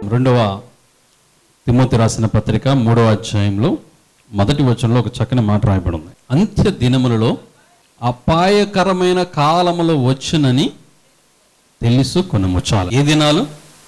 రెండవ తిమోతి రాసిన పత్రిక 3వ అధ్యాయంలో మొదటి వచనంలో ఒక చక్కని మాట రాయబడి ఉంది. అంత్య దినములలో అపాయకరమైన కాలములు వచ్చునని తెలుసుకొనుము. చాలు. ఏ దినాలు?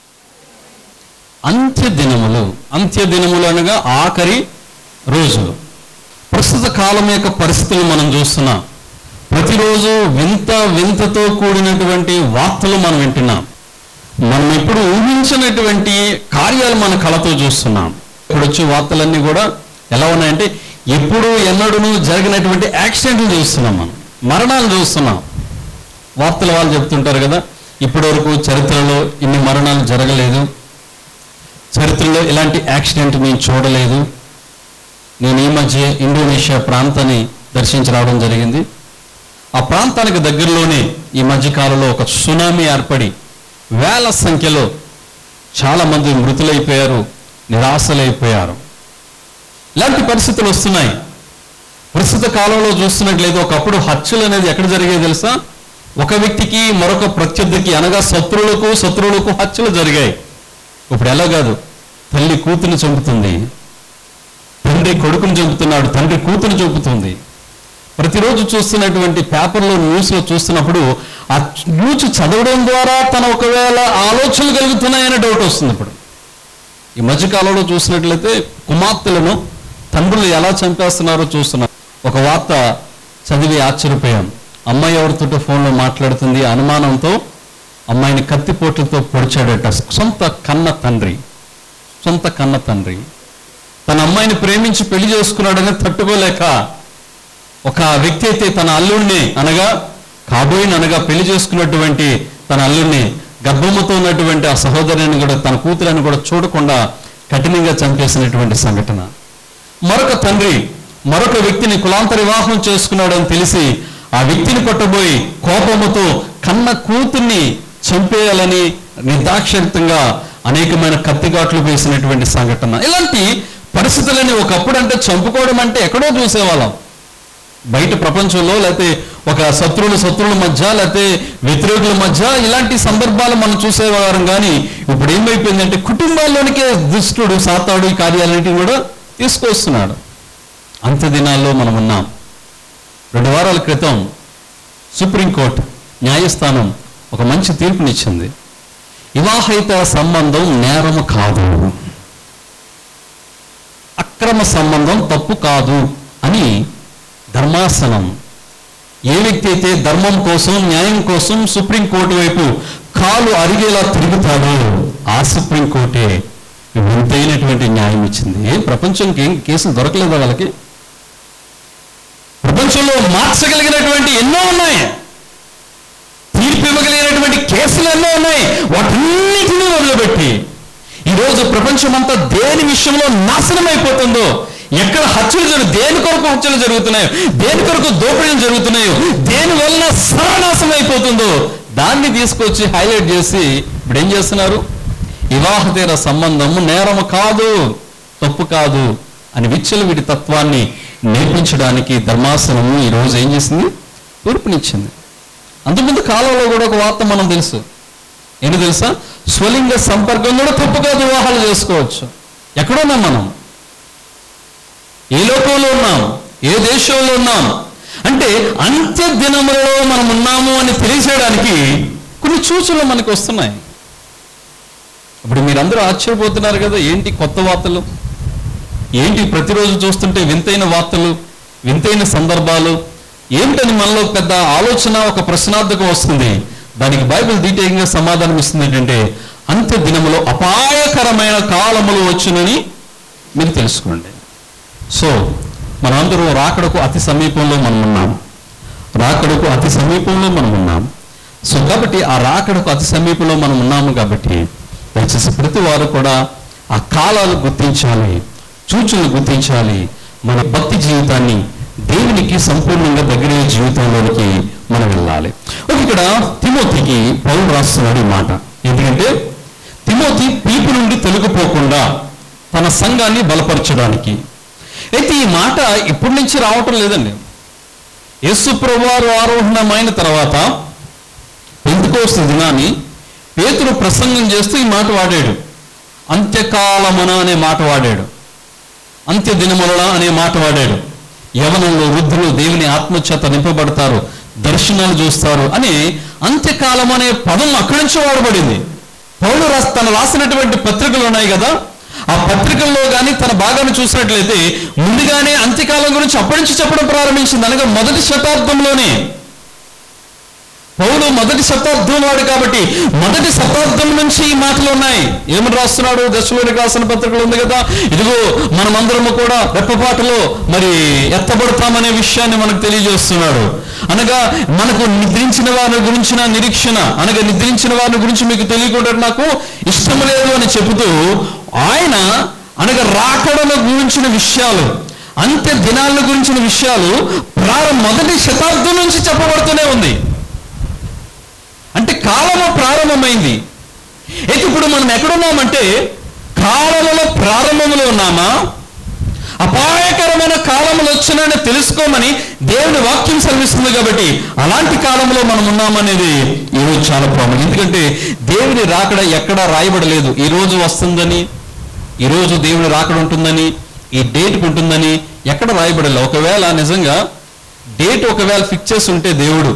అంత్య దినములు. అంత్య దినములు అనగా ఆఖరి రోజులు. ప్రస్తుత కాలం యొక్క పరిస్థితులు మనం చూస్తున్నాం. ప్రతిరోజు వింతతో కూడినటువంటి వార్తలు మనం వింటున్నాం. మనం ఎప్పుడు ఊహించినటువంటి కార్యాలు మన కళతో చూస్తున్నాం. ఇప్పుడు వచ్చే వార్తలన్నీ కూడా ఎలా ఉన్నాయంటే ఎప్పుడు ఎన్నడూ జరిగినటువంటి యాక్సిడెంట్లు చూస్తున్నాం, మనం మరణాలు చూస్తున్నాం. వార్తలు వాళ్ళు చెప్తుంటారు కదా, ఇప్పటి వరకు చరిత్రలో ఇన్ని మరణాలు జరగలేదు, చరిత్రలో ఇలాంటి యాక్సిడెంట్ నేను చూడలేదు. నేను ఈ మధ్య ఇండోనేషియా ప్రాంతాన్ని దర్శించి రావడం జరిగింది. ఆ ప్రాంతానికి దగ్గరలోనే ఈ మధ్యకాలంలో ఒక సునామీ ఏర్పడి వేల సంఖ్యలో చాలామంది మృతులైపోయారు, నిరాశలైపోయారు. ఇలాంటి పరిస్థితులు వస్తున్నాయి. ప్రస్తుత కాలంలో చూస్తున్నట్లయితే ఒకప్పుడు హత్యలు అనేది ఎక్కడ జరిగాయి తెలుసా? ఒక వ్యక్తికి మరొక ప్రత్యర్థికి అనగా శత్రువులకు హత్యలు జరిగాయి. ఇప్పుడు ఎలా కాదు, తల్లి కూతురుని చంపుతుంది, తండ్రి కొడుకుని చంపుతున్నాడు, తండ్రి కూతురుని చంపుతుంది. ప్రతిరోజు చూస్తున్నటువంటి పేపర్లో న్యూస్లో చూస్తున్నప్పుడు ఆ న్యూస్ చదవడం ద్వారా తన ఒకవేళ ఆలోచనలు కలుగుతున్నాయనే డౌట్ వస్తుంది. ఇప్పుడు ఈ మధ్యకాలంలో చూసినట్లయితే కుమార్తెలను తండ్రులు ఎలా చంపేస్తున్నారో చూస్తున్నాం. ఒక వార్త చదివి ఆశ్చర్యపోయాం. అమ్మాయి ఎవరితో ఫోన్లో మాట్లాడుతుంది, అనుమానంతో అమ్మాయిని కత్తిపోట్లతో పొడిచాడట సొంత కన్న తండ్రి. తన అమ్మాయిని ప్రేమించి పెళ్లి చేసుకున్నాడని తట్టుకోలేక ఒక వ్యక్తి అయితే తన అల్లుడిని అనగా పెళ్లి చేసుకున్నటువంటి తన అల్లుడిని గర్భముతో ఉన్నటువంటి ఆ సహోదరుని కూడా తన కూతురని కూడా చూడకుండా కఠినంగా చంపేసినటువంటి సంఘటన. మరొక తండ్రి మరొక వ్యక్తిని కులాంతర వివాహం చేసుకున్నాడని తెలిసి ఆ వ్యక్తిని కొట్టబోయి కోపముతో కన్న కూతుర్ని చంపేయాలని నిర్దాక్షిణ్యంగా అనేకమైన కత్తిగాట్లు వేసినటువంటి సంఘటన. ఇలాంటి పరిస్థితులని ఒకప్పుడు అంటే చంపుకోవడం అంటే ఎక్కడో చూసేవాళ్ళం, బయట ప్రపంచంలో, లేకపోతే ఒక శత్రువుల మధ్య, లేకపోతే వ్యతిరేకుల మధ్య ఇలాంటి సందర్భాలు మనం చూసేవారం. కానీ ఇప్పుడు ఏమైపోయిందంటే కుటుంబాల్లోనికే దుష్టుడు సాతాడు ఈ కార్యాలన్నింటినీ కూడా తీసుకొస్తున్నాడు. అంత్య దినాల్లో మనం ఉన్నాం. 2 వారాల క్రితం సుప్రీంకోర్టు న్యాయస్థానం ఒక మంచి తీర్పునిచ్చింది. వివాహిత సంబంధం నేరము కాదు, అక్రమ సంబంధం తప్పు కాదు అని ధర్మాసనం. ఏ వ్యక్తి అయితే ధర్మం కోసం న్యాయం కోసం సుప్రీంకోర్టు వైపు కాలు అరిగేలా తిరుగుతాడో ఆ సుప్రీంకోర్టే వింతైనటువంటి న్యాయం ఇచ్చింది. ప్రపంచంకి ఏం కేసులు దొరకలేదా వాళ్ళకి? ప్రపంచంలో మార్చగలిగినటువంటి ఎన్నో ఉన్నాయి, తీర్పు ఇవ్వగలిగినటువంటి కేసులు ఎన్నో ఉన్నాయి. వాటన్నిటినీ వదిలిపెట్టి ఈరోజు ప్రపంచమంతా దేని విషయంలో నాశనం అయిపోతుందో, ఎక్కడ హత్యలు దేని కొరకు హత్యలు జరుగుతున్నాయో, దేని కొరకు దోపిడీలు జరుగుతున్నాయో, దేని వలన సర్వనాశనం అయిపోతుందో దాన్ని తీసుకొచ్చి హైలైట్ చేసి ఇప్పుడు ఏం చేస్తున్నారు? వివాహతేర సంబంధము నేరము కాదు, తప్పు కాదు అని విచ్చలవిడి తత్వాన్ని నేర్పించడానికి ధర్మాసనము ఈరోజు ఏం చేసింది? తీర్పునిచ్చింది. అంతకుముందు కాలంలో కూడా ఒక వార్త మనం తెలుసు. ఏంటి తెలుసా? స్వలింగ సంపర్కం కూడా తప్పు కాదు, వివాహాలు చేసుకోవచ్చు. ఎక్కడున్నాం మనం? ఏ లోకంలో ఉన్నాం? ఏ దేశంలో ఉన్నాం? అంటే అంత్య దినములలో మనం ఉన్నాము అని తెలియజేయడానికి కొన్ని సూచనలు మనకు వస్తున్నాయి. ఇప్పుడు మీరందరూ ఆశ్చర్యపోతున్నారు కదా, ఏంటి కొత్త వార్తలు, ఏంటి ప్రతిరోజు చూస్తుంటే వింతైన వార్తలు, వింతైన సందర్భాలు ఏమిటని మనలో పెద్ద ఆలోచన, ఒక ప్రశ్నార్థకం వస్తుంది. దానికి బైబిల్ డీటెయిల్గా సమాధానం ఇస్తుంది. ఏంటంటే అంత్య దినములో అపాయకరమైన కాలములు వచ్చునని మీరు తెలుసుకోండి. సో మనమందరూ రాకడకు అతి సమీపంలో మనం ఉన్నాం. సో కాబట్టి ఆ రాకడకు అతి సమీపంలో మనం ఉన్నాము. కాబట్టి దయచేసి ప్రతి వారు కూడా ఆ కాలాలు గుర్తించాలి, సూచనలు గుర్తించాలి. మన భక్తి జీవితాన్ని దేవునికి సంపూర్ణంగా దగ్గర జీవితంలోనికి మనం వెళ్ళాలి. ఇక్కడ తిమోతికి పౌలు రాస్తున్నాడు ఈ మాట. ఎందుకంటే తిమోతి పీపు నుండి తొలగిపోకుండా తన సంఘాన్ని బలపరచడానికి. అయితే ఈ మాట ఇప్పటి నుంచి రావటం లేదండి. యేసు ప్రభువారు ఆరోహణమైన తర్వాత పెంతెకోస్తు దినాన్ని పేతురు ప్రసంగం చేస్తూ ఈ మాట వాడాడు. అంత్యకాలమున అనే మాట వాడాడు, అంత్య దినముల అనే మాట వాడాడు. యవనంలో వృద్ధులు దేవుని ఆత్మచేత నింపబడతారు, దర్శనాలు చూస్తారు అని అంత్యకాలం అనే పదం అక్కడి నుంచి వాడబడింది. పౌలు తను రాసినటువంటి పత్రికలు ఉన్నాయి కదా, ఆ పత్రికల్లో కానీ తన భాగాన్ని చూసినట్లయితే ముందుగానే అంత్యకాలం గురించి అప్పటి నుంచి చెప్పడం ప్రారంభించింది. అనగా మొదటి శతాబ్దంలోనే. పౌలు మొదటి శతాబ్దం వాడు కాబట్టి మొదటి శతాబ్దం నుంచి ఈ మాటలు ఉన్నాయి. ఏమని రాస్తున్నాడు? దశలోనికి రాసిన పత్రికలు ఉంది కదా, ఇదిగో మనమందరము కూడా రెప్పపాటులో మరి ఎత్తబడతామనే విషయాన్ని మనకు తెలియజేస్తున్నాడు. అనగా మనకు నిద్రించిన వారి గురించిన నిరీక్షణ, అనగా నిద్రించిన వారి గురించి మీకు తెలియకుండా నాకు ఇష్టం లేదు అని చెబుతూ ఆయన అనగా రాకడల గురించిన విషయాలు, అంత్య దినాల గురించిన విషయాలు మొదటి శతాబ్దం నుంచి చెప్పబడుతూనే ఉంది. అంటే కాలము ప్రారంభమైంది. అయితే ఇప్పుడు మనం ఎక్కడున్నామంటే కాలముల ప్రారంభంలో ఉన్నామా, అపాయకరమైన కాలములు వచ్చినాయని తెలుసుకోమని దేవుని వాక్యం సెలవిస్తుంది. కాబట్టి అలాంటి కాలంలో మనం ఉన్నామనేది ఈరోజు చాలా ప్రాముఖ్యం. ఎందుకంటే దేవుని రాకడ ఎక్కడా రాయబడలేదు ఈ రోజు వస్తుందని, ఈరోజు దేవుని రాకడ ఉంటుందని, ఈ డేట్కి ఉంటుందని ఎక్కడ రాయబడలేదు. ఒకవేళ నిజంగా డేట్ ఒకవేళ ఫిక్స్ చేసి ఉంటే దేవుడు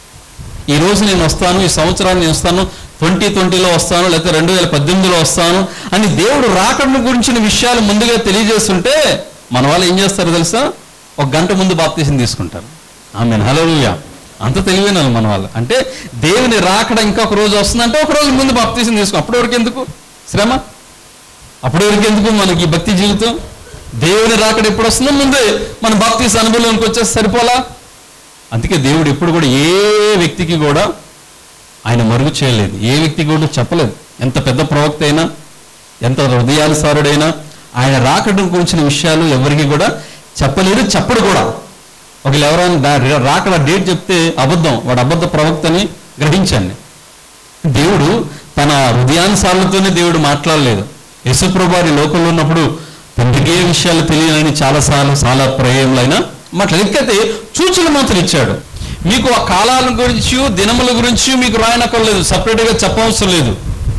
ఈ రోజు నేను వస్తాను, ఈ సంవత్సరాన్ని నేను వస్తాను, 2020లో వస్తాను, లేకపోతే 2018లో వస్తాను అని దేవుడు రాకడ గురించిన విషయాలు ముందుగా తెలియజేస్తుంటే మన వాళ్ళు ఏం చేస్తారు తెలుసా? ఒక గంట ముందు బాప్తీసం తీసుకుంటారు. ఆమేన్, హల్లెలూయా. అంత తెలివైన మన వాళ్ళు. అంటే దేవుని రాకడ ఇంకొక రోజు వస్తుందంటే ఒక రోజు ముందు బాప్తీసం తీసుకుని, అప్పటి వరకు ఎందుకు శ్రమ, అప్పటి వరకు ఎందుకు మనకి భక్తి జీవితం? దేవుని రాకడ ఎప్పుడు వస్తుందో ముందే మన బాప్తీస అనుభవంలోకి వచ్చేసి సరిపోలా. అందుకే దేవుడు ఎప్పుడు కూడా ఏ వ్యక్తికి కూడా ఆయన మరుగు చేయలేదు, ఏ వ్యక్తికి కూడా చెప్పలేదు. ఎంత పెద్ద ప్రవక్త అయినా, ఎంత హృదయానుసారుడైనా ఆయన రాకడం గురించిన విషయాలు ఎవరికి కూడా చెప్పలేడు, చెప్పడు కూడా. ఒకళ్ళు ఎవరైనా రాకడ డేట్ చెప్తే అబద్ధం, వాడు అబద్ధ ప్రవక్తని గ్రహించండి. దేవుడు తన హృదయానుసారులతోనే దేవుడు మాట్లాడలేదు. యేసుప్రభు వారి లోకంలో ఉన్నప్పుడు తండ్రికి ఏ విషయాలు తెలియాలని చాలా ప్రయోగములైనా మాట్లాడికైతే సూచనలు మాత్రం ఇచ్చాడు. మీకు ఆ కాలాల గురించి దినముల గురించి మీకు రాయనక్కర్లేదు, సపరేట్గా చెప్పవసరం లేదు.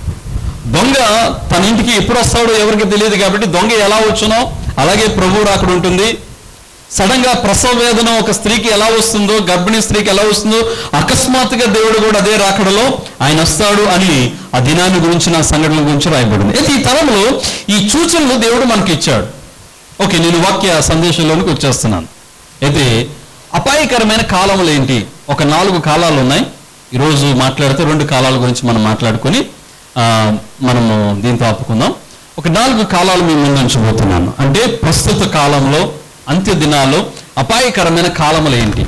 దొంగ తన ఇంటికి ఎప్పుడు వస్తాడో ఎవరికి తెలియదు కాబట్టి దొంగ ఎలా వచ్చునో అలాగే ప్రభువు రాకడ ఉంటుంది. సడన్ గా ప్రసవ వేదన ఒక స్త్రీకి ఎలా వస్తుందో, గర్భిణీ స్త్రీకి ఎలా వస్తుందో అకస్మాత్తుగా దేవుడు కూడా అదే రాకడలో ఆయన వస్తాడు అని ఆ దినాన్ని గురించి నా సంఘటనల గురించి రాయబడింది. అయితే ఈ తరంలో ఈ సూచనలు దేవుడు మనకి ఇచ్చాడు. ఓకే, నేను వాక్య సందేశంలోనికి వచ్చేస్తున్నాను. అయితే అపాయకరమైన కాలములు ఏంటి? ఒక 4 కాలాలు ఉన్నాయి. ఈరోజు మాట్లాడితే 2 కాలాల గురించి మనం మాట్లాడుకొని మనము దీంతో ఆపుకుందాం. ఒక 4 కాలాలు మీ ముందు ఉంచబోతున్నాను. అంటే ప్రస్తుత కాలంలో, అంత్య దినాల్లో అపాయకరమైన కాలములు ఏంటి?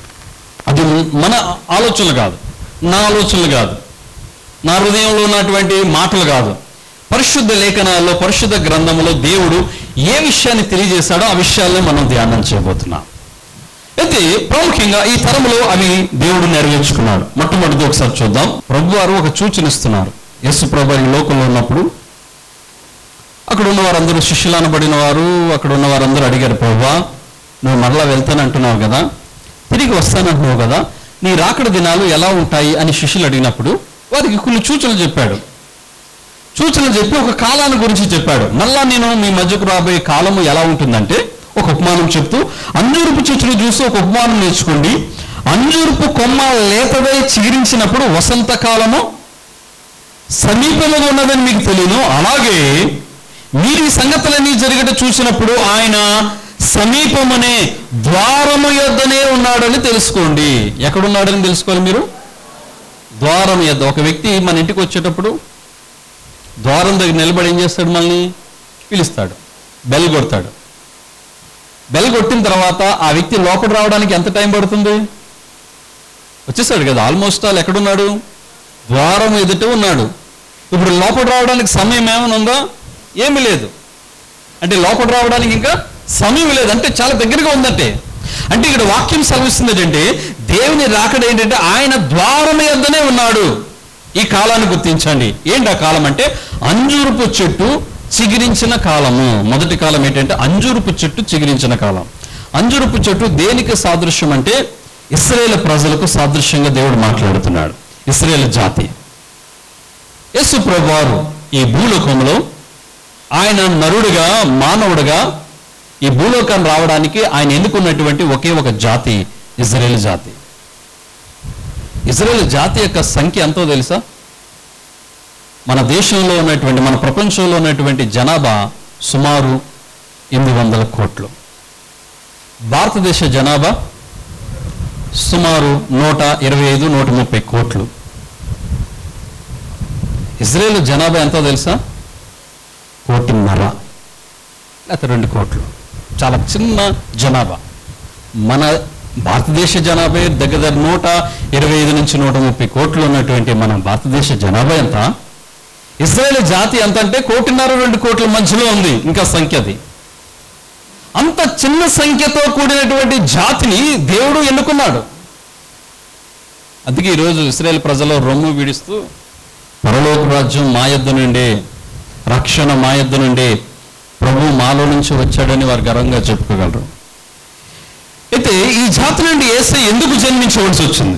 అది మన ఆలోచనలు కాదు, నా ఆలోచనలు కాదు, నా హృదయంలో ఉన్నటువంటి మాటలు కాదు. పరిశుద్ధ లేఖనాల్లో, పరిశుద్ధ గ్రంథంలో దేవుడు ఏ విషయాన్ని తెలియజేశాడో ఆ విషయాల్లో మనం ధ్యానం చేయబోతున్నాం. అయితే ప్రాముఖ్యంగా ఈ తరంలో అవి దేవుడు నెరవేర్చుకున్నాడు. మొట్టమొదటి ఒకసారి చూద్దాం. ప్రభు వారు ఒక సూచన ఇస్తున్నారు. యేసు ప్రభు ఈ లోకంలో ఉన్నప్పుడు అక్కడ ఉన్న వారందరూ శిష్యులు అనబడిన వారు, అక్కడ ఉన్న వారందరూ అడిగారు, ప్రభువా నువ్వు మరలా వెళ్తానంటున్నావు కదా, తిరిగి వస్తానంటున్నావు కదా, నీ రాకడ దినాలు ఎలా ఉంటాయి అని శిష్యులు అడిగినప్పుడు వారికి కొన్ని సూచనలు చెప్పాడు. సూచనలు చెప్పి ఒక కాలాన్ని గురించి చెప్పాడు. మళ్ళా నేను మీ మధ్యకు రాబోయే కాలము ఎలా ఉంటుందంటే ఒక ఉపమానం చెప్తూ, అంజూరపు చెట్టును చూసి ఒక ఉపమానం నేర్చుకోండి. అంజూరపు కొమ్మ లేతదై చిగురించినప్పుడు వసంతకాలము సమీపంలో ఉన్నదని మీకు తెలియను, అలాగే మీరు ఈ సంగతులన్నీ జరిగట చూసినప్పుడు ఆయన సమీపమనే ద్వారము యొద్దనే ఉన్నాడని తెలుసుకోండి. ఎక్కడున్నాడని తెలుసుకోవాలి మీరు? ద్వారం యొద్ద. ఒక వ్యక్తి మన ఇంటికి వచ్చేటప్పుడు ద్వారం దగ్గర నిలబడి ఏం చేస్తాడు? మనల్ని పిలుస్తాడు, బెల్ కొడతాడు. బెల్ కొట్టిన తర్వాత ఆ వ్యక్తి లోపల రావడానికి ఎంత టైం పడుతుంది? వచ్చేసాడు కదా, ఆల్మోస్ట్ ఆల్ ఎక్కడున్నాడు? ద్వారం ఎదుట ఉన్నాడు. ఇప్పుడు లోపల రావడానికి సమయం ఏమైనా ఉందా? ఏమీ లేదు. అంటే లోపల రావడానికి ఇంకా సమయం లేదు, అంటే చాలా దగ్గరగా ఉందంటే. అంటే ఇక్కడ వాక్యం సెలవిస్తుంది ఏంటంటే దేవుని రాకడ ఏంటంటే ఆయన ద్వారం యొద్దనే ఉన్నాడు. ఈ కాలాన్ని గుర్తించండి. ఏంటి ఆ కాలం అంటే అంజూరపు చెట్టు చిగురించిన కాలము. మొదటి కాలం ఏంటంటే అంజూరపు చెట్టు చిగురించిన కాలం. అంజూరపు చెట్టు దేనికి సాదృశ్యం అంటే ఇశ్రాయేలు ప్రజలకు సాదృశ్యంగా దేవుడు మాట్లాడుతున్నాడు. ఇశ్రాయేలు జాతి. యేసు ప్రభువారు ఈ భూలోకంలో ఆయన నరుడుగా, మానవుడుగా ఈ భూలోకాన్ని రావడానికి ఆయన ఎన్నుకున్నటువంటి ఒకే ఒక జాతి ఇజ్రాయేల్ జాతి. ఇజ్రాయేల్ జాతి యొక్క సంఖ్య ఎంతో తెలుసా? మన దేశంలో ఉన్నటువంటి, మన ప్రపంచంలో ఉన్నటువంటి జనాభా సుమారు 800 కోట్లు. భారతదేశ జనాభా సుమారు 125-130 కోట్లు. ఇజ్రాయేల్ జనాభా ఎంతో తెలుసా? 1.5 లేకపోతే 2 కోట్లు. చాలా చిన్న జనాభా. మన భారతదేశ జనాభా దగ్గర 125-130 కోట్లు ఉన్నటువంటి మన భారతదేశ జనాభా ఎంత? ఇజ్రాయేల్ జాతి ఎంత అంటే 1.5-2 కోట్ల మధ్యలో ఉంది ఇంకా సంఖ్య. అది అంత చిన్న సంఖ్యతో కూడినటువంటి జాతిని దేవుడు ఎన్నుకున్నాడు. అందుకే ఈరోజు ఇశ్రాయేల్ ప్రజలు రొమ్ము విడిస్తూ పరలోక రాజ్యం మా యొద్ద నుండి, రక్షణ మా యొద్ద నుండి, ప్రభు మాలో నుంచి వచ్చాడని వారు గర్వంగా చెప్పుకోగలరు. అయితే ఈ జాతి నుండి యేసయ్య ఎందుకు జన్మించవలసి వచ్చింది?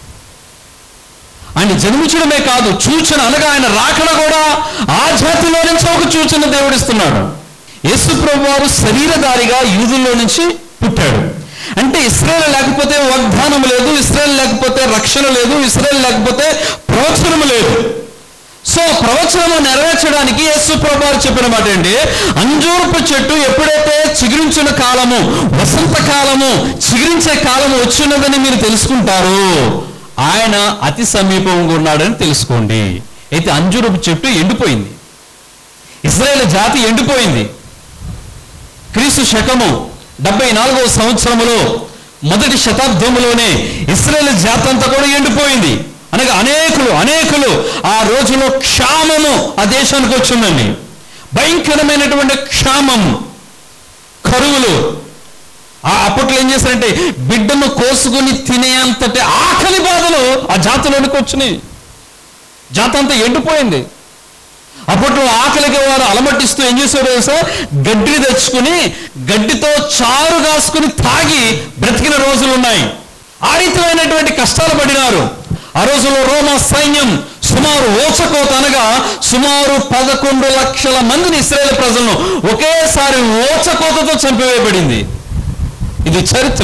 ఆయన జన్మించడమే కాదు, సూచన అనగా ఆయన రాకడ కూడా ఆ జాతిలో నుంచి ఒక సూచన దేవుడిస్తున్నాడు. యేసు ప్రభు వారు శరీరధారిగా యూదుల్లో నుంచి పుట్టాడు. అంటే ఇశ్రాయేలు లేకపోతే వాగ్దానం లేదు, ఇశ్రాయేలు లేకపోతే రక్షణ లేదు, ఇశ్రాయేలు లేకపోతే ప్రవచనము లేదు. సో ప్రవచనము నెరవేర్చడానికి యేసు ప్రభు వారు చెప్పిన మాట ఏంటి? అంజూరపు చెట్టు ఎప్పుడైతే చిగురించిన కాలము, వసంత కాలము, చిగురించే కాలము వచ్చినదని మీరు తెలుసుకుంటారు, ఆయన అతి సమీపంగా ఉన్నాడని తెలుసుకోండి. అయితే అంజూరపు చెట్టు ఎండిపోయింది, ఇశ్రాయేలు జాతి ఎండిపోయింది. క్రీస్తు శకము 74వ సంవత్సరములో మొదటి శతాబ్దంలోనే ఇశ్రాయేలు జాతి అంతా కూడా ఎండిపోయింది. అనగా అనేకులు ఆ రోజులో క్షామము ఆ దేశానికి వచ్చిందండి. భయంకరమైనటువంటి క్షామము, కరువులు. అప్పట్లో ఏం చేశారంటే బిడ్డను కోసుకుని తినేంతటి ఆకలి బాధలు ఆ జాతిలోనికి వచ్చినాయి. జాతి అంతా ఎండిపోయింది. అప్పట్లో ఆకలికి వారు అలమటిస్తూ ఏం చేశారు తెలుసా? గడ్డి తెచ్చుకుని గడ్డితో చారు కాసుకుని తాగి బ్రతికిన రోజులు ఉన్నాయి. ఆ రీతిమైనటువంటి కష్టాలు పడినారు. ఆ రోజుల్లో రోమా సైన్యం సుమారు ఓచకోత అనగా సుమారు 11 లక్షల మందిని ఇశ్రాయేలు ప్రజలను ఒకేసారి ఓచకోతతో చంపివేయబడింది. ఇది చరిత్ర.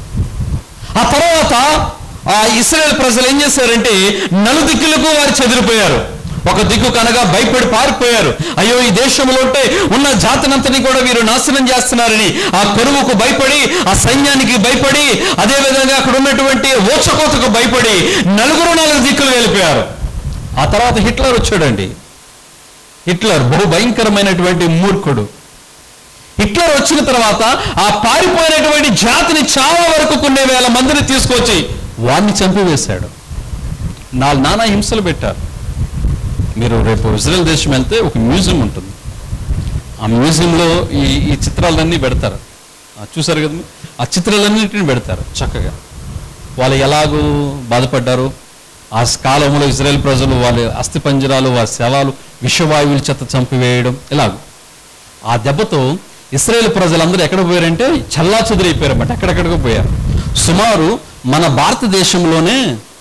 ఆ తర్వాత ఆ ఇశ్రాయేలు ప్రజలు ఏం చేశారంటే నలుదిక్కులకు వారు చెదిరిపోయారు. ఒక దిక్కు కనగా భయపడి పారిపోయారు. అయ్యో, ఈ దేశంలో ఉంటే ఉన్న జాతినంతని కూడా వీరు నాశనం చేస్తున్నారని ఆ కరువుకు భయపడి, ఆ సైన్యానికి భయపడి, అదేవిధంగా అక్కడ ఉన్నటువంటి ఓచకోతకు భయపడి 4 దిక్కులు వెళ్ళిపోయారు. ఆ తర్వాత హిట్లర్ వచ్చాడండి. హిట్లర్ బహు భయంకరమైనటువంటి మూర్ఖుడు. హిట్లర్ వచ్చిన తర్వాత ఆ పారిపోయినటువంటి జాతిని చాలా వరకు కొన్ని వేల మందిని తీసుకొచ్చి వారిని చంపివేశాడు. నానా హింసలు పెట్టారు. మీరు రేపు ఇజ్రాయెల్ దేశం వెళ్తే ఒక మ్యూజియం ఉంటుంది. ఆ మ్యూజియంలో ఈ చిత్రాలన్నీ పెడతారు. చూసారు కదా, ఆ చిత్రాలన్నింటినీ పెడతారు చక్కగా. వాళ్ళు ఎలాగూ బాధపడ్డారు ఆ కాలంలో ఇజ్రాయెల్ ప్రజలు, వాళ్ళ అస్థిపంజరాలు, వాళ్ళ శవాలు విషవాయువుల చేత చంపివేయడం ఇలాగూ. ఆ దెబ్బతో ఇశ్రాయేల్ ప్రజలందరూ ఎక్కడ పోయారంటే చల్లా చెదిరైపోయారన్నమాట. ఎక్కడెక్కడికో పోయారు. సుమారు మన భారతదేశంలోనే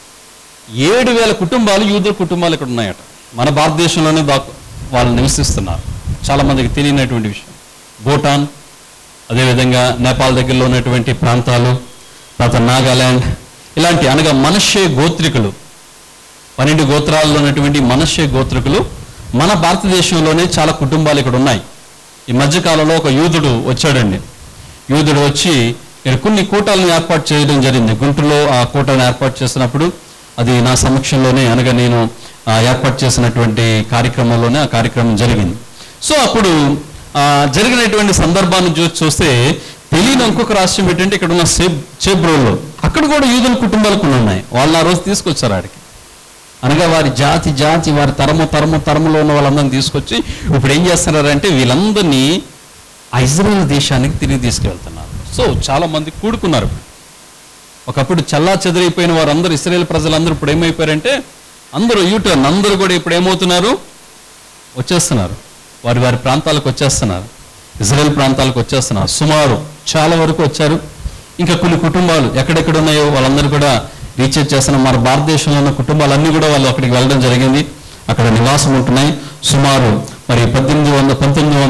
7,000 కుటుంబాలు, యూదుల కుటుంబాలు ఇక్కడ ఉన్నాయట. మన భారతదేశంలోనే వాళ్ళు నివసిస్తున్నారు. చాలామందికి తెలియనటువంటి విషయం. భూటాన్, అదేవిధంగా నేపాల్ దగ్గరలో ఉన్నటువంటి ప్రాంతాలు, తర్వాత నాగాల్యాండ్, ఇలాంటి అనగా మనషే గోత్రికులు, 12 గోత్రాల్లో ఉన్నటువంటి మనషే గోత్రికులు మన భారతదేశంలోనే చాలా కుటుంబాలు ఇక్కడ ఉన్నాయి. ఈ మధ్యకాలంలో ఒక యూదుడు వచ్చాడండి. యూదుడు వచ్చి కొన్ని కూటాలను ఏర్పాటు చేయడం జరిగింది. గుంటూరులో ఆ కూటాలను ఏర్పాటు చేసినప్పుడు అది నా సమక్షంలోనే, అనగా నేను ఏర్పాటు చేసినటువంటి కార్యక్రమంలోనే ఆ కార్యక్రమం జరిగింది. సో అప్పుడు జరిగినటువంటి సందర్భాన్ని చూస్తే తెలియని ఇంకొక రాష్ట్రం ఏంటంటే ఇక్కడ ఉన్న చేబ్రోల్లో, అక్కడ కూడా యూదుల కుటుంబాలు కొన్ని ఉన్నాయి. వాళ్ళు ఆ రోజు తీసుకొచ్చారు ఆడికి. అనగా వారి జాతి వారి తరములో ఉన్న వాళ్ళందరినీ తీసుకొచ్చి ఇప్పుడు ఏం చేస్తున్నారంటే వీళ్ళందరినీ ఇజ్రాయెల్ దేశానికి తిరిగి తీసుకెళ్తున్నారు. సో చాలా మంది కూడుకున్నారు. ఒకప్పుడు చల్లా చెదిరైపోయిన వారందరూ, ఇశ్రాయేల్ ప్రజలందరూ ఇప్పుడు ఏమైపోయారంటే అందరూ యూటర్న్, అందరూ కూడా ఇప్పుడు ఏమవుతున్నారు? వచ్చేస్తున్నారు. వారి ప్రాంతాలకు వచ్చేస్తున్నారు. ఇజ్రాయెల్ ప్రాంతాలకు వచ్చేస్తున్నారు. సుమారు చాలా వరకు వచ్చారు. ఇంకా కొన్ని కుటుంబాలు ఎక్కడెక్కడ ఉన్నాయో వాళ్ళందరూ కూడా రీఛార్జ్ చేస్తున్నారు. మన భారతదేశంలో ఉన్న కుటుంబాలన్నీ కూడా వాళ్ళు అక్కడికి వెళ్ళడం జరిగింది. అక్కడ నివాసం ఉంటున్నాయి. సుమారు మరి 1900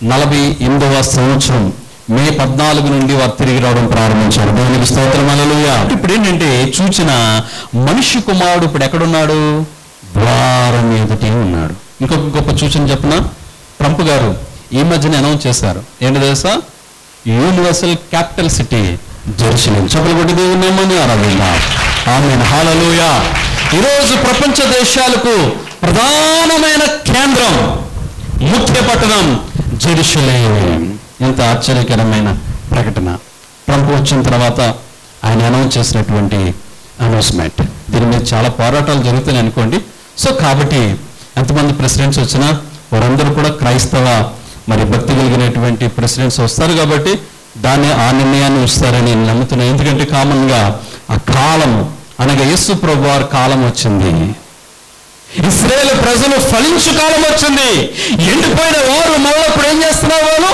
48వ సంవత్సరం మే 14 నుండి వారు తిరిగి రావడం ప్రారంభించారు. దేవునికి స్తోత్రం, హల్లెలూయా. ఇప్పుడు ఏంటంటే చూచిన మనిషి కుమారుడు ఇప్పుడు ఎక్కడున్నాడు? ద్వారం ఎదుటే ఉన్నాడు. ఇంకొక గొప్ప సూచన చెప్పిన ట్రంప్ గారు ఈ మధ్యన అనౌన్స్ చేశారు. ఏంటి తెలుసా? Universal capital city Jerusalem. చెప్పులు కొట్టి దేవుని ఏమని ఆరాధిద్దాం. ఆమేన్, హల్లెలూయా. ఈరోజు ప్రపంచ దేశాలకు ప్రధానమైన కేంద్రం, ముఖ్య పట్టణం జెరూసలేం. ఎంత ఆశ్చర్యకరమైన ప్రకటన! ట్రంప్ వచ్చిన తర్వాత ఆయన అనౌన్స్ చేసినటువంటి అనౌన్స్మెంట్. దీని మీద చాలా పోరాటాలు జరుగుతాయి అనుకోండి. సో కాబట్టి ఎంతమంది ప్రెసిడెంట్స్ వచ్చినా వారందరూ కూడా క్రైస్తవ మరి భక్తి కలిగినటువంటి ప్రెసిడెంట్స్ వస్తారు కాబట్టి ఆ నిర్ణయాన్ని ఇస్తారని నేను నమ్ముతున్నాను. ఎందుకంటే కామన్గా ఆ కాలము అనగా యేసు ప్రభు వారి కాలం వచ్చింది. ఇశ్రాయేలు ప్రజలు ఫలించు కాలం వచ్చింది. ఎండిపోయిన వారు మళ్ళీ ఇప్పుడు ఏం చేస్తున్నారు? వాళ్ళు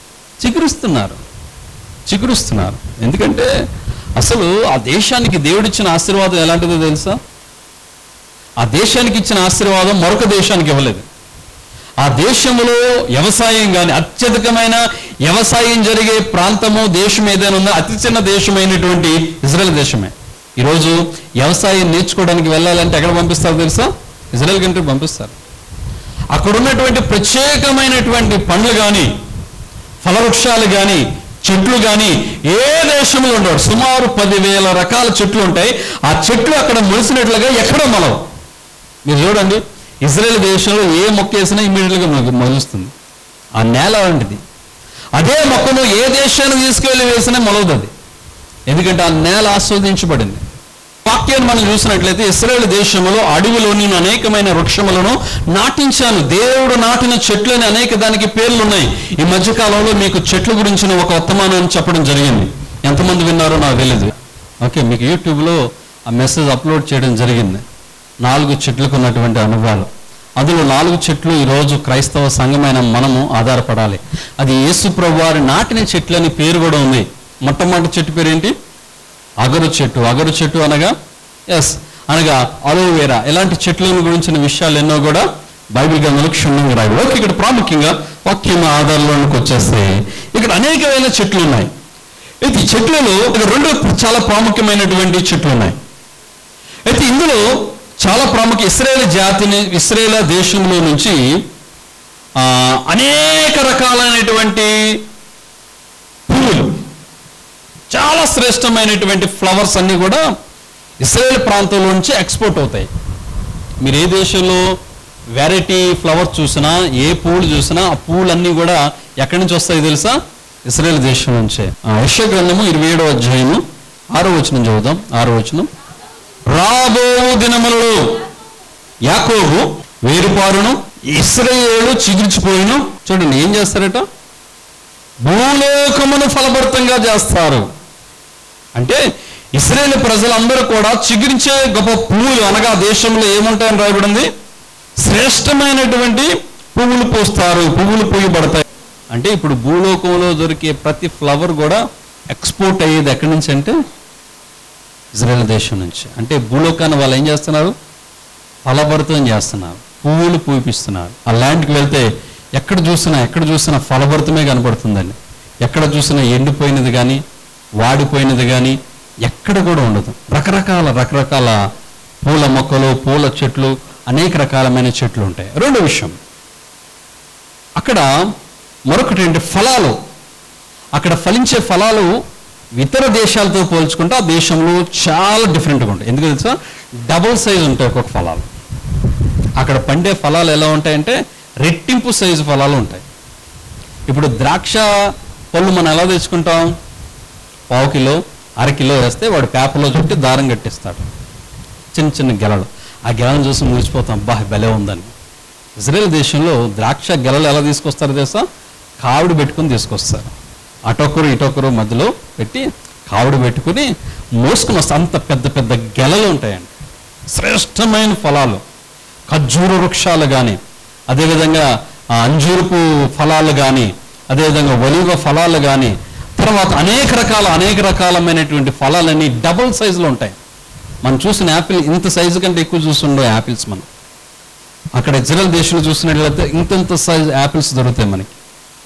చిగురుస్తున్నారు. ఎందుకంటే అసలు ఆ దేశానికి దేవుడిచ్చిన ఆశీర్వాదం ఎలాంటిదో తెలుసా? ఆ దేశానికి ఇచ్చిన ఆశీర్వాదం మరొక దేశానికి ఇవ్వలేదు. ఆ దేశంలో వ్యవసాయం కానీ, అత్యధికమైన వ్యవసాయం జరిగే ప్రాంతము దేశం ఏదైనా ఉందో అతి చిన్న దేశమైనటువంటి ఇజ్రాయెల్ దేశమే. ఈరోజు వ్యవసాయం నేర్చుకోవడానికి వెళ్ళాలంటే ఎక్కడ పంపిస్తారు తెలుసా? ఇజ్రాయెల్ కంట్రీ పంపిస్తారు. అక్కడ ఉన్నటువంటి ప్రత్యేకమైనటువంటి పండ్లు కానీ, ఫలవృక్షాలు కానీ, చెట్లు కానీ ఏ దేశంలో ఉండవు. సుమారు 10,000 రకాల చెట్లు ఉంటాయి. ఆ చెట్లు అక్కడ మొలిసినట్లుగా ఎక్కడో మొలవు. మీరు చూడండి, ఇజ్రాయెల్ దేశంలో ఏ మొక్క వేసినా ఇమ్మీడియట్గా మొలుస్తుంది. ఆ నేల వంటిది. అదే మొక్కను ఏ దేశానికి తీసుకెళ్ళి వేసినా మొలవుతుంది. ఎందుకంటే ఆ నేల ఆస్వాదించబడింది. వాక్యాన్ని మనం చూసినట్లయితే ఇశ్రాయేలు దేశంలో అడవిలో నేను అనేకమైన వృక్షములను నాటించాను. దేవుడు నాటిన చెట్లని అనేక దానికి పేర్లు ఉన్నాయి. ఈ మధ్యకాలంలో మీకు చెట్ల గురించిన ఒక వర్తమానాన్ని చెప్పడం జరిగింది. ఎంతమంది విన్నారో నాకు తెలియదు. ఓకే, మీకు యూట్యూబ్లో ఆ మెసేజ్ అప్లోడ్ చేయడం జరిగింది. 4 చెట్లకు ఉన్నటువంటి అనుభవాలు. అందులో 4 చెట్లు ఈరోజు క్రైస్తవ సంఘమైన మనము ఆధారపడాలి. అది యేసు ప్రభు వారి నాటిన చెట్లు అని పేరు కూడా ఉంది. మొట్టమొదటి చెట్టు పేరు ఏంటి? అగరు చెట్టు. అగరు చెట్టు అనగా అలోవేరా. ఇలాంటి చెట్ల గురించిన విషయాలు ఎన్నో కూడా బైబిల్ గ్రంథంలో క్షుణ్ణంగా రాయి. ఓకే, ఇక్కడ ప్రాముఖ్యంగా వాక్యం ఆధారంలోకి వచ్చేస్తే ఇక్కడ అనేకమైన చెట్లు ఉన్నాయి. అయితే ఈ చెట్లలో 2 చాలా ప్రాముఖ్యమైనటువంటి చెట్లు ఉన్నాయి. అయితే ఇందులో చాలా ప్రాముఖ్య ఇశ్రాయేలు దేశంలో నుంచి అనేక రకాలైనటువంటి పువ్వులు, చాలా శ్రేష్టమైనటువంటి ఫ్లవర్స్ అన్నీ కూడా ఇశ్రాయేల్ ప్రాంతంలో నుంచి ఎక్స్పోర్ట్ అవుతాయి. మీరు ఏ దేశంలో వెరైటీ ఫ్లవర్స్ చూసినా, ఏ పువ్వులు చూసినా ఆ పువ్వులన్నీ కూడా ఎక్కడి నుంచి వస్తాయి తెలుసా? ఇశ్రాయేల్ దేశం నుంచే. యెషయా గ్రంథము 27వ అధ్యాయము 6వ వచనం చదువుదాం. 6వ వచనం. రాబో దినములలో యాకోబు వేరుపారును, ఇశ్రాయేలు చిగుర్చిపోయిను. చూడండి ఏం చేస్తారట? భూలోకమును ఫలభరితంగా చేస్తారు. అంటే ఇశ్రాయేలు ప్రజలందరూ కూడా చిగురించే గొప్ప పువ్వులు అనగా దేశంలో ఏముంటాయని రాయబడింది? శ్రేష్టమైనటువంటి పువ్వులు పూస్తారు, పువ్వులు పూయబడతాయి. అంటే ఇప్పుడు భూలోకంలో దొరికే ప్రతి ఫ్లవర్ కూడా ఎక్స్పోర్ట్ అయ్యేది ఎక్కడి నుంచి అంటే ఇజ్రాయెల్ దేశం నుంచి. అంటే భూలోకాన్ని వాళ్ళు ఏం చేస్తున్నారు? ఫలభరితం చేస్తున్నారు, పువ్వులు పూపిస్తున్నారు. ఆ ల్యాండ్కి వెళ్తే ఎక్కడ చూసినా ఫలభరితమే కనపడుతుందండి. ఎక్కడ చూసినా ఎండిపోయినది కానీ, వాడిపోయినది కానీ ఎక్కడ కూడా ఉండదు. రకరకాల పూల మొక్కలు, పూల చెట్లు, అనేక రకాలమైన చెట్లు ఉంటాయి. రెండో విషయం, అక్కడ మరొకటి ఏంటి? ఫలాలు. అక్కడ ఫలించే ఫలాలు ఇతర దేశాలతో పోల్చుకుంటే ఆ దేశంలో చాలా డిఫరెంట్గా ఉంటాయి. ఎందుకు తెలుసా? డబుల్ సైజు ఉంటాయి ఒక్కొక్క ఫలాలు. అక్కడ పండే ఫలాలు ఎలా ఉంటాయంటే రెట్టింపు సైజు ఫలాలు ఉంటాయి. ఇప్పుడు ద్రాక్ష పళ్ళు మనం ఎలా తెచ్చుకుంటాం? 1/2 కిలో, 1/2 కిలో వేస్తే వాడు పేపర్లో చుట్టి దారం కట్టిస్తాడు, చిన్న గెలలు. ఆ గెలను చూసి మురిసిపోతాం, భలే ఉందని. ఇజ్రాయెల్ దేశంలో ద్రాక్ష గెలలు ఎలా తీసుకొస్తారో తెలుసా? కావిడి పెట్టుకుని తీసుకొస్తారు. అటొకరు ఇటొకరు మధ్యలో పెట్టి కావిడి పెట్టుకుని మోసుకుని వస్తారు. అంత పెద్ద గెలలు ఉంటాయండి. శ్రేష్టమైన ఫలాలు, ఖర్జూర వృక్షాలు కానీ, అదేవిధంగా అంజూరపు ఫలాలు కానీ, అదేవిధంగా ఒలివ ఫలాలు కానీ, తర్వాత అనేక రకాలమైనటువంటి ఫలాలన్నీ డబుల్ సైజులో ఉంటాయి. మనం చూసిన యాపిల్ ఇంత సైజు కంటే ఎక్కువ చూస్తుండే యాపిల్స్ మనం అక్కడ ఇజ్రాయెల్ దేశంలో చూసినట్లయితే ఇంత సైజు యాపిల్స్ దొరుకుతాయి మనకి.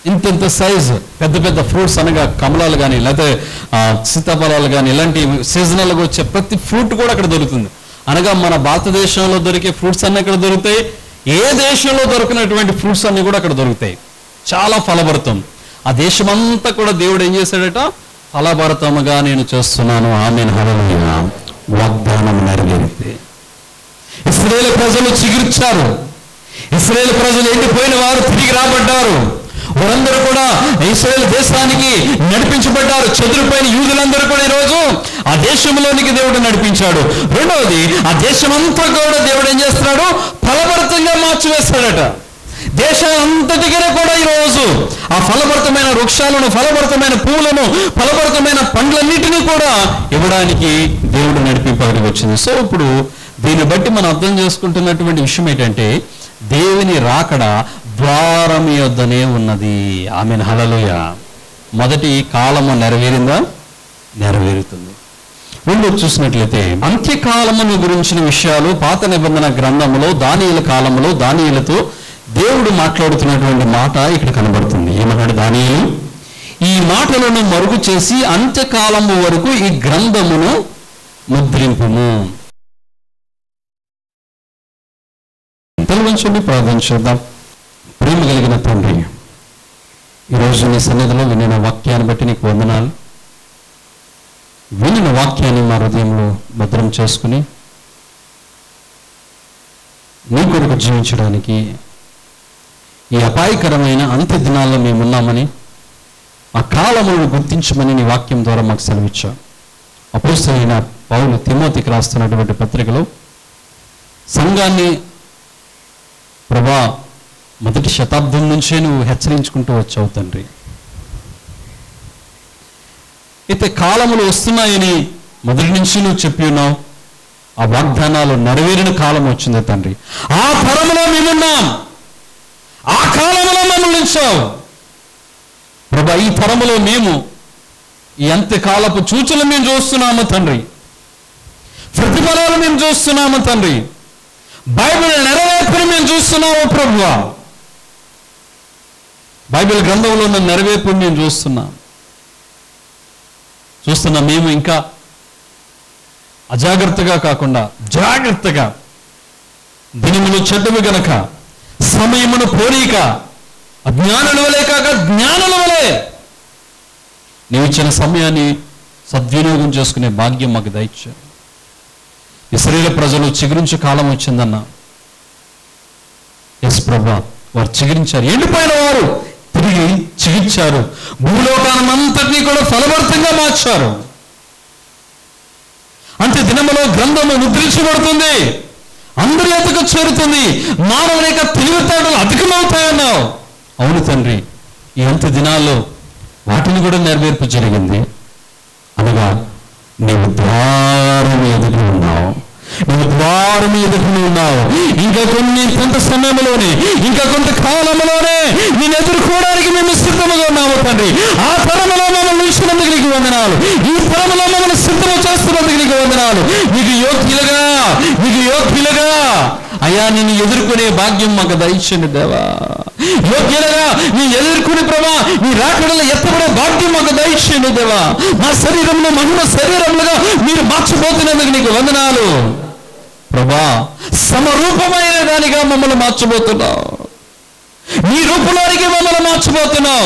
ఇంత సైజు పెద్ద పెద్ద ఫ్రూట్స్ అనగా కమలాలు కానీ లేకపోతే సీతాఫలాలు కానీ ఇలాంటి సీజనల్గా వచ్చే ప్రతి ఫ్రూట్ కూడా అక్కడ దొరుకుతుంది. అనగా మన భారతదేశంలో దొరికే ఫ్రూట్స్ అన్నీ అక్కడ దొరుకుతాయి. ఏ దేశంలో దొరికినటువంటి ఫ్రూట్స్ అన్నీ కూడా అక్కడ దొరుకుతాయి. చాలా ఫలభరితం. ఆ దేశమంతా కూడా దేవుడు ఏం చేశాడట? ఫలభరితముగా నేను చేస్తున్నాను. ఆమేన్, హల్లెలూయా. వాగ్దానం నెరవేరింది. ఇశ్రాయేలు ప్రజలు చిగుర్చారు. ఇశ్రాయేలు ప్రజలు ఎండిపోయిన వారు తిరిగి రాబడ్డారు. వారందరూ కూడా ఇశ్రాయేలు దేశానికి నడిపించబడ్డారు. చెదిరిపోయిన యూదులందరూ కూడా ఈరోజు ఆ దేశంలోనికి దేవుడు నడిపించాడు. రెండవది, ఆ దేశమంతా కూడా దేవుడు ఏం చేస్తున్నాడు? ఫలభరితంగా మార్చివేస్తాడట. దేశాలంతటికీ కూడా ఈరోజు ఆ ఫలభరితమైన వృక్షాలను, ఫలభరితమైన పూలను, ఫలభరితమైన పండ్లన్నిటినీ కూడా ఇవ్వడానికి దేవుడు నడిపింపగలిగి వచ్చింది. సో ఇప్పుడు దీన్ని బట్టి మనం అర్థం చేసుకుంటున్నటువంటి విషయం ఏంటంటే, దేవుని రాకడ ద్వారం యొద్దనే ఉన్నది. ఆమేన్, హల్లెలూయా. మొదటి కాలము నెరవేరిందా? నెరవేరుతుంది. రెండు చూసినట్లయితే అంత్యకాలమును గురించిన విషయాలు పాత నిబంధన గ్రంథములో దానియేలు కాలంలో దానియేలుతో దేవుడు మాట్లాడుతున్నటువంటి మాట ఇక్కడ కనబడుతుంది. ఏమన్నాడు దానియేలు? ఈ మాటలను మరుగు చేసి అంత్యకాలము వరకు ఈ గ్రంథమును ముద్రింపుము. తలవంచండి, ప్రార్థన చేద్దాం. ప్రేమ కలిగిన తండ్రి, ఈరోజు నీ సన్నిధిలో వినిన వాక్యాన్ని బట్టి నీకు వందనాలు. వినిన వాక్యాన్ని మా హృదయంలో భద్రం చేసుకుని నీ కొరకు జీవించడానికి ఈ అపాయకరమైన అంత్య దినాల్లో మేమున్నామని, ఆ కాలములను గుర్తించమని నీ వాక్యం ద్వారా మాకు సెలవిచ్చావు. అపోస్తలుడైన పౌలు తిమోతికి రాస్తున్నటువంటి పత్రికలో సంఘాన్ని ప్రభా మొదటి శతాబ్దం నుంచే నువ్వు హెచ్చరించుకుంటూ వచ్చావు తండ్రి. అయితే కాలములు వస్తున్నాయని మొదటి నుంచి నువ్వు చెప్పి ఉన్నావు. ఆ వాగ్దానాలు నెరవేరిన కాలం వచ్చింది తండ్రి. ఆ తరములో మేమున్నాం. ఆ కాలంలో మమ్మల్ని ఉంచావు ప్రభా. ఈ తరములో మేము ఈ అంత్యకాలపు సూచనలు మేము చూస్తున్నాము తండ్రి. ప్రతిఫలాలు మేము చూస్తున్నాము తండ్రి. బైబిల్ నెరవేర్పుని మేము చూస్తున్నాము ప్రభువా. బైబిల్ గ్రంథంలో ఉన్న నెరవేర్పుని మేము చూస్తున్నాం. మేము ఇంకా అజాగ్రత్తగా కాకుండా జాగ్రత్తగా, దినములు చెడ్డవి గనక సమయమును పోనీక అజ్ఞానుల వలె కాక జ్ఞానుల వలె నీవు ఇచ్చిన సమయాన్ని సద్వినియోగం చేసుకునే భాగ్యం మాకు దయచేయి. ఇశ్రాయేలు ప్రజలు చిగురించే కాలం వచ్చిందన్న. ఎస్ ప్రభా, వారు చిగురించారు. ఎండిపోయిన వారు తిరిగి చిగిర్చారు. భూలోకానంతటినీ కూడా ఫలభరితంగా మార్చారు. అంతే దినములో గ్రంథము ముద్రించబడుతుంది, అందరి ఎదుకు చేరుతుంది, మానవుని యొక్క తెలివితేటలు అధికమవుతాయన్నావు. అవును తండ్రి, ఈ అంత్య దినాల్లో వాటిని కూడా నెరవేర్పు జరిగింది. అనగా నీవు ద్వారం ఎదుగు ఉన్నావు. నువ్వు ద్వారం ఎదుగుని ఉన్నావు. ఇంకా కొంత సమయంలోనే, ఇంకా కొంత కాలంలోనే నేను ఎదుర్కోవడానికి మేము సిద్ధముగా ఉన్నాము తండ్రి. ఆ తరములో మమ్మల్ని ఉంచినందుకు నీకు వందనాలు. ఈ తరములో మమ్మల్ని సిద్ధము చేస్తున్నందుకు నీకు వందనాలు. నీకు యోగ్యులుగా అయ్యా నిన్ను ఎదుర్కొనే భాగ్యం మాకు దయచేయండి దేవా. యోగ్యులుగా నీ ఎదుర్కొనే ప్రభా, నీ రాకడలో ఎత్తబడే భాగ్యం మాకు దయచేయండి దేవా. మా శరీరంలో మహిమ శరీరములుగా మీరు మార్చబోతున్నందుకు నీకు వందనాలు ప్రభా. సమరూపమైన దానిగా మమ్మల్ని మార్చబోతున్నావు. నీ రూపంలోనికి మమ్మల్ని మార్చబోతున్నావు.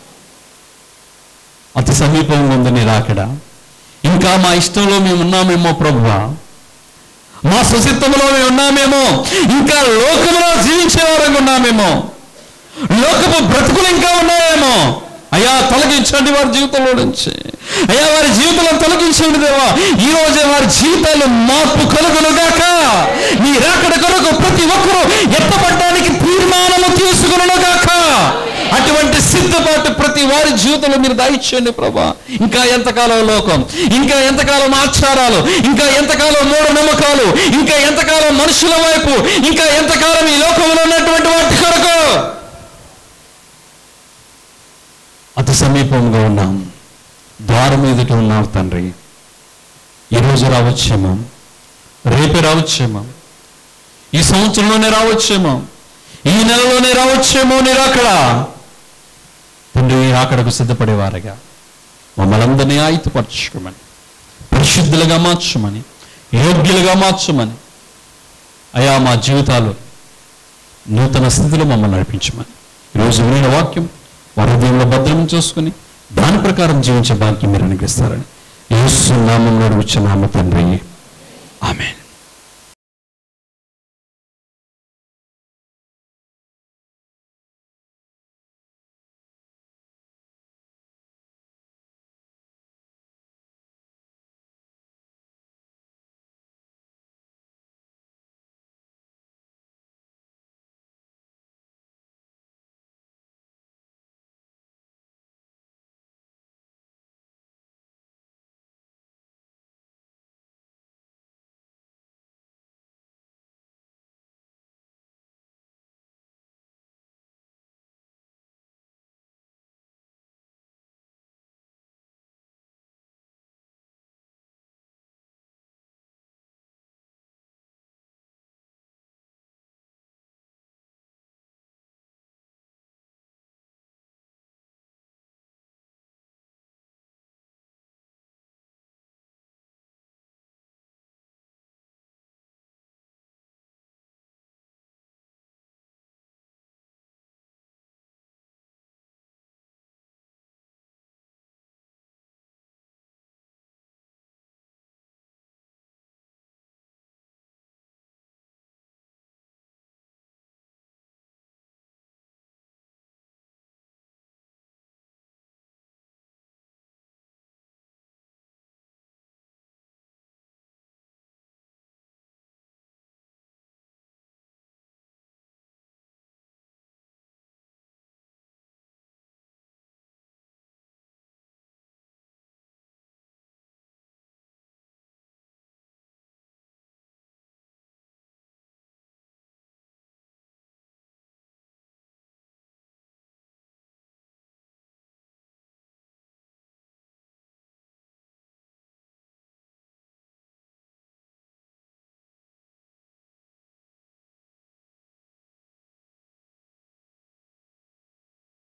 అతి సమీపంగా ఉంది నీ రాకడ. ఇంకా మా ఇష్టంలో మేము ఉన్నామేమో ప్రభువా, మా సుచిత్వంలో మేము ఉన్నామేమో, ఇంకా లోకంలో జీవించే వారంగా ఉన్నామేమో, లోకపు బ్రతుకులు ఇంకా ఉన్నాయేమో. అయ్యా తొలగించండి వారి జీవితంలో నుంచి. అయ్యా వారి జీవితంలో తొలగించండి దేవా. ఈ రోజే వారి జీవితాల్లో మార్పు కలుగునుగాక. నీ రాకడ కొరకు ప్రతి ఒక్కరూ ఎత్తబడ్డానికి తీర్మానము తీసుకునుగాక. అటువంటి సిద్ధపాటు ప్రతి వారి జీవితంలో మీరు దయచేయండి ప్రభా. ఇంకా ఎంతకాలం లోకం, ఇంకా ఎంతకాలం ఆచారాలు, ఇంకా ఎంతకాలం మూఢనమ్మకాలు, ఇంకా ఎంతకాలం మనుషుల వైపు, ఇంకా ఎంతకాలం ఈ లోకంలో ఉన్నటువంటి వాటి కొరకు అతి సమీపంగా ఉన్నాం. ద్వారం ఎదుట ఉన్నావు తండ్రి. ఈరోజు రావచ్చేమో, రేపే రావచ్చేమో, ఈ సంవత్సరంలోనే రావచ్చేమో, ఈ నెలలోనే రావచ్చేమో. నీరాకడ తండ్రి అక్కడకు సిద్ధపడేవారుగా మమ్మల్ని అందరినీ ఆయుధపరచుకోమని, పరిశుద్ధులుగా మార్చమని, యోగ్యులుగా మార్చమని, అయా మా జీవితాలు నూతన స్థితిలో మమ్మల్ని నడిపించమని, ఈరోజు వినిన వాక్యం వారి హృదయంలో భద్రం చేసుకుని దాని ప్రకారం జీవించే భాగ్యం మీరు అనుగ్రహిస్తారని యేసు నామములో అడుగుచున్నాము తండ్రి. ఆమేన్.